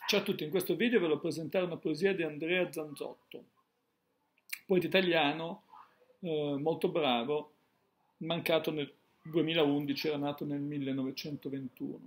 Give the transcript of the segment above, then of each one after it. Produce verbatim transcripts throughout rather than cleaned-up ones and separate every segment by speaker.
Speaker 1: Ciao a tutti, in questo video voglio presentare una poesia di Andrea Zanzotto, poeta italiano eh, molto bravo, mancato nel duemilaundici, era nato nel millenovecentoventuno.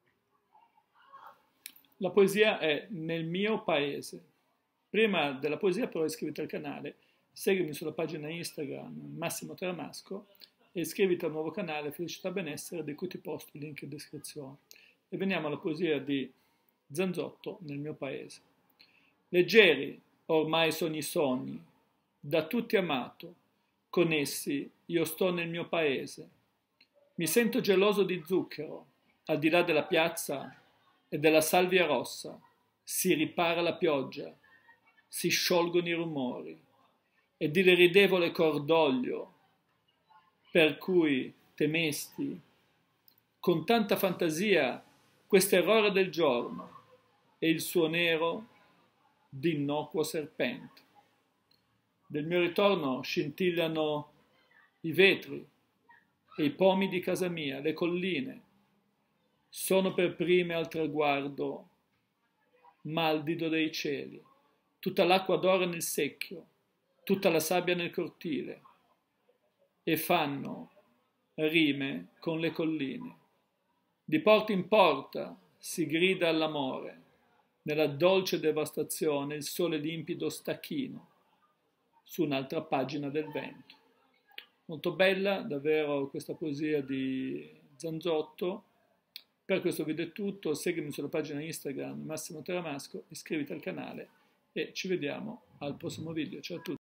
Speaker 1: La poesia è Nel mio paese. Prima della poesia però iscriviti al canale, seguimi sulla pagina Instagram Massimo Teramasco e iscriviti al nuovo canale Felicità Benessere, di cui ti posto il link in descrizione. E veniamo alla poesia di Zanzotto, Nel mio paese. Leggeri ormai sono i sogni, da tutti amato, con essi io sto nel mio paese. Mi sento geloso di zucchero, al di là della piazza e della salvia rossa, si ripara la pioggia, si sciolgono i rumori, e di l'irridevole cordoglio, per cui temesti, con tanta fantasia, quest'errore del giorno e il suo nero d'innocuo serpente. Del mio ritorno scintillano i vetri e i pomi di casa mia, le colline, sono per prime al traguardo maldido dei cieli, tutta l'acqua d'oro nel secchio, tutta la sabbia nel cortile, e fanno rime con le colline. Di porta in porta si grida all'amore, nella dolce devastazione il sole limpido stacchino su un'altra pagina del vento. Molto bella davvero questa poesia di Zanzotto. Per questo video è tutto, seguimi sulla pagina Instagram Massimo Teramasco, iscriviti al canale e ci vediamo al prossimo video. Ciao a tutti!